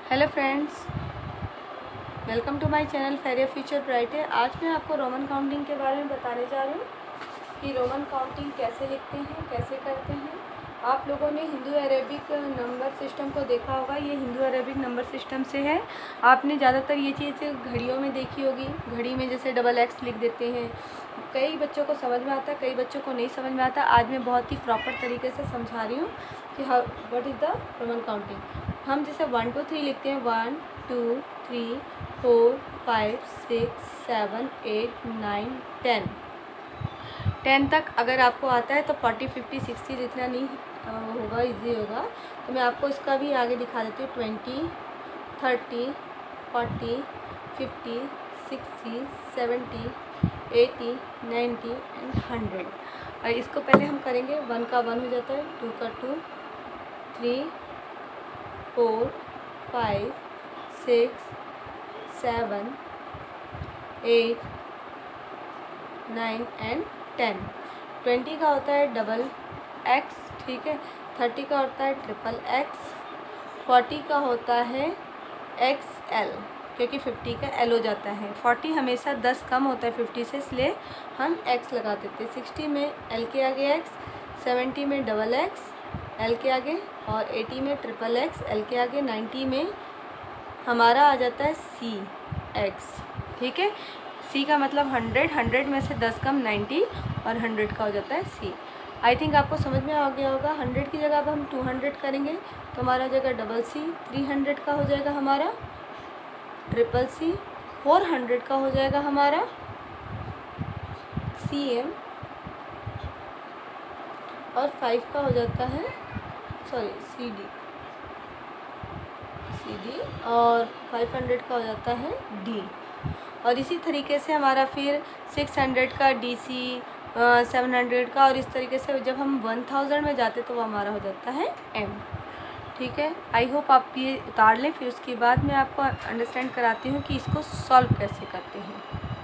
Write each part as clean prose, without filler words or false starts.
Hello friends, welcome to my channel फेरियर future bright है। आज मैं आपको रोमन काउंटिंग के बारे में बताने जा रही हूँ कि रोमन काउंटिंग कैसे लिखते हैं, कैसे करते हैं। आप लोगों ने हिंदू अरेबिक नंबर सिस्टम को देखा होगा। ये हिंदू अरेबिक नंबर सिस्टम से है। आपने ज़्यादातर ये चीज़ घड़ियों में देखी होगी। घड़ी में जैसे डबल एक्स लिख देते हैं। कई बच्चों को समझ में आता है, कई बच्चों को नहीं समझ में आता। आज मैं बहुत ही प्रॉपर तरीके से समझा रही हूँ कि how what is the Roman counting. हम जैसे 1 2 3 लिखते हैं, 1 2 3 4 5 6 7 8 9 10 तक अगर आपको आता है तो 40 50 60 लिखना नहीं होगा, इजी होगा। तो मैं आपको इसका भी आगे दिखा देती हूँ। 20 30 40 50 60 70 80 90 एंड 100। और इसको पहले हम करेंगे। 1 का 1 हो जाता है, 2 का 2, 3 4 5 6 7 8 9 एंड 10। 20 का होता है डबल एक्स, ठीक है। 30 का होता है ट्रिपल एक्स। 40 का होता है एक्स एल, क्योंकि 50 का एल हो जाता है। 40 हमेशा 10 कम होता है 50 से, इसलिए हम एक्स लगा देते हैं। 60 में एल के आगे एक्स, 70 में डबल एक्स एल के आगे, और 80 में ट्रिपल एक्स एल के आगे, 90 में हमारा आ जाता है सी एक्स, ठीक है। सी का मतलब 100, 100 में से 10 कम 90, और 100 का हो जाता है सी। आई थिंक आपको समझ में आ गया होगा। 100 की जगह अब हम 200 करेंगे तो हमारा हो जाएगा डबल सी। 300 का हो जाएगा हमारा ट्रिपल सी। 400 का हो जाएगा हमारा सी एम, और 5 का हो जाता है सी डी, और 500 का हो जाता है डी। और इसी तरीके से हमारा फिर 600 का डी सी, 700 का, और इस तरीके से जब हम 1000 में जाते तो वो हमारा हो जाता है एम, ठीक है। आई होप आप ये उतार लें। फिर उसके बाद मैं आपको अंडरस्टैंड कराती हूँ कि इसको सॉल्व कैसे करते हैं।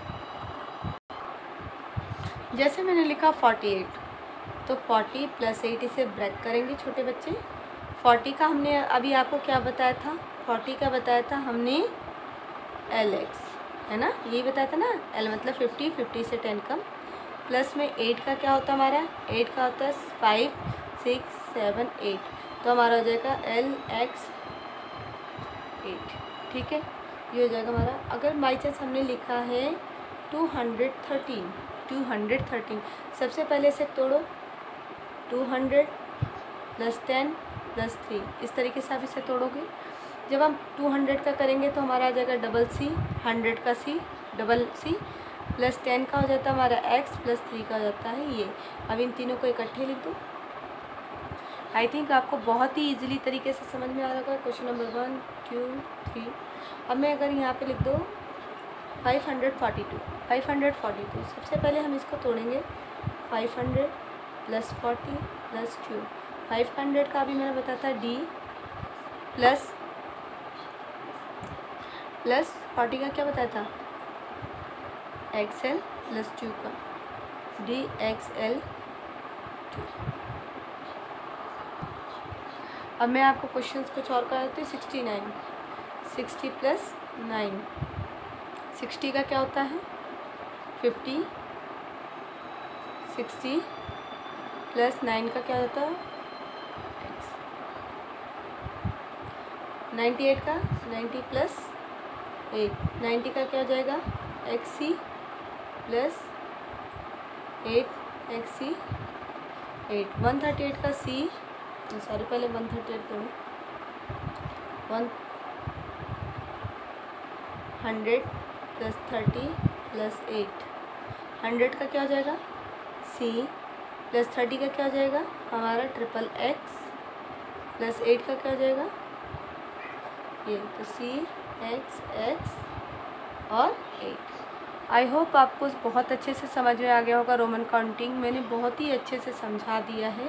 जैसे मैंने लिखा 48, तो 40 + 8 इसे ब्रेक करेंगे छोटे बच्चे। 40 का हमने अभी आपको क्या बताया था? 40 का बताया था हमने एल एक्स, है ना, यही बताया था ना। एल मतलब 50, 50 से 10 कम। प्लस में 8 का क्या होता है हमारा? 8 का होता है 5 6 7 8, तो हमारा हो जाएगा एल एक्स 8, ठीक है। ये हो जाएगा हमारा। अगर बाई चांस हमने लिखा है 213, 213, सबसे पहले इसे तोड़ो। 200 + 10 + 3, इस तरीके से आप इसे तोड़ोगे। जब हम 200 का करेंगे तो हमारा आ जाएगा डबल सी, 100 का सी, डबल सी, + 10 का हो जाता है हमारा एक्स, + 3 का हो जाता है ये। अब इन तीनों को इकट्ठे लिख दो। आई थिंक आपको बहुत ही इजीली तरीके से समझ में आ रहा होगा। Question number 1 2 3। अब मैं अगर यहाँ पे लिख दो 542, 542, सबसे पहले हम इसको तोड़ेंगे। 500 + 40 + 2, 500 का अभी मैंने बताया था डी, प्लस 40 का क्या बताया था? एक्सएल + 2 का डी एक्स एल 2। अब मैं आपको क्वेश्चंस कुछ और कर देती हूँ। 69, 60 + 9, 60 का क्या होता है? 50, 60 + 9 का क्या होता है? एक्स। 98 का 90 + 8, 90 का क्या हो जाएगा? एक्स सी + 8 एक्स सी 8। 138 का सी, सॉरी पहले 138 करूँ। 100 + 30 + 8, 100 का क्या हो जाएगा? सी, + 30 का क्या हो जाएगा? हमारा ट्रिपल एक्स, + 8 का क्या हो जाएगा? ये, तो सी एक्स एक्स और 8। आई होप आपको बहुत अच्छे से समझ में आ गया होगा। रोमन काउंटिंग मैंने बहुत ही अच्छे से समझा दिया है।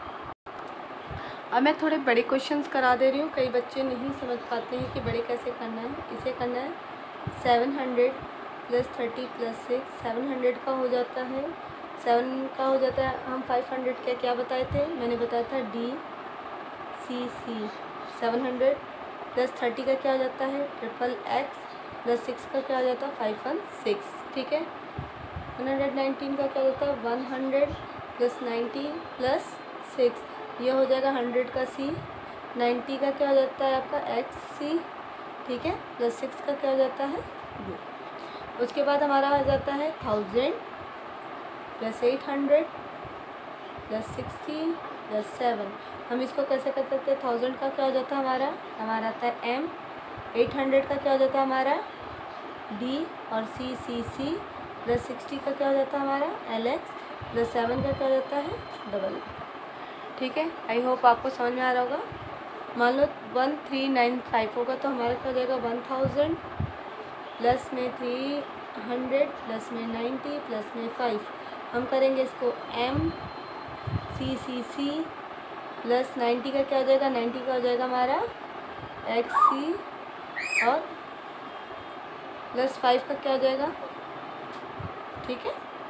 अब मैं थोड़े बड़े क्वेश्चंस करा दे रही हूँ। कई बच्चे नहीं समझ पाते हैं कि बड़े कैसे करना है। इसे करना है 700 + 30 + 6, 700 का हो जाता है, 7 का हो जाता है। हम 500 क्या बताए थे? मैंने बताया था डी सी सी, 700 प्लस 30 का क्या हो जाता है ट्रिपल एक्स, प्लस 6 का क्या हो जाता है 5 1 6, ठीक है। 119 का क्या होता है 100 प्लस 90 प्लस 6, ये हो जाएगा 100 का सी, 90 का क्या हो जाता है आपका एक्स सी, ठीक है, प्लस 6 का क्या हो जाता है यू। उसके बाद हमारा आ जाता है 1000 प्लस 800 प्लस 60 प्लस 7। हम इसको कैसे कर सकते हैं, 1000 का क्या हो जाता है हमारा आता है एम, 800 का क्या हो जाता है हमारा डी और सी सी सी, प्लस 60 का क्या हो जाता है हमारा एल एक्स, प्लस 7 का क्या हो जाता है डबल, ठीक है। आई होप आपको समझ में आ रहा होगा। मान लो 1395 होगा तो हमारा क्या हो जाएगा 1000 प्लस में 300 प्लस में 90 प्लस में 5। हम करेंगे इसको एम सी सी सी प्लस 90 का क्या हो जाएगा 90 का हो जाएगा हमारा एक्स सी और प्लस 5 का क्या हो जाएगा, ठीक है।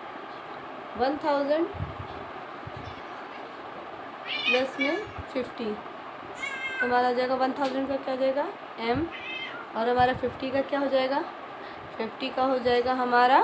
1000 प्लस में 50 तो हमारा हो जाएगा 1000 का क्या हो जाएगा एम और हमारा 50 का क्या हो जाएगा 50 का हो जाएगा हमारा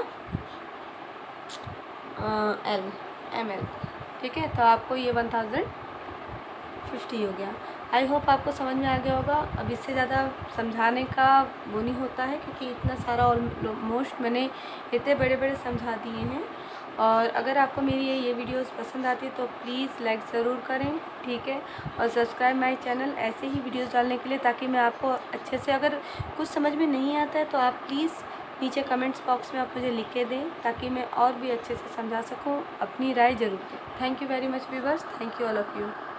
एल एम एल, ठीक है। तो आपको ये 1050 हो गया। आई होप आपको समझ में आ गया होगा। अब इससे ज़्यादा समझाने का वो नहीं होता है क्योंकि इतना सारा ऑलमोस्ट मैंने इतने बड़े बड़े समझा दिए हैं। और अगर आपको मेरी ये वीडियोस पसंद आती है तो प्लीज़ लाइक ज़रूर करें, ठीक है, और सब्सक्राइब माय चैनल ऐसे ही वीडियोस डालने के लिए, ताकि मैं आपको अच्छे से, अगर कुछ समझ में नहीं आता है तो आप प्लीज़ नीचे कमेंट्स बॉक्स में आप मुझे लिख के दें ताकि मैं और भी अच्छे से समझा सकूं। अपनी राय ज़रूर दें। Thank you very much viewers, thank you all of you.